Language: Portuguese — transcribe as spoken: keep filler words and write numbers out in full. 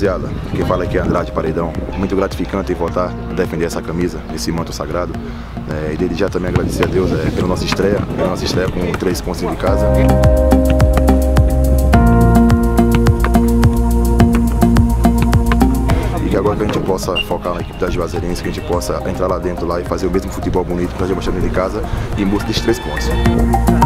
rapaziada, quem fala aqui é Andrade Paredão. Muito gratificante voltar a defender essa camisa, esse manto sagrado. É, e desde já também agradecer a Deus é, pela nossa estreia, pela nossa estreia com três pontos de casa. E que agora que a gente possa focar na equipe da Juazeirense, que a gente possa entrar lá dentro lá e fazer o mesmo futebol bonito que nós já mostramos de casa e em busca desses três pontos.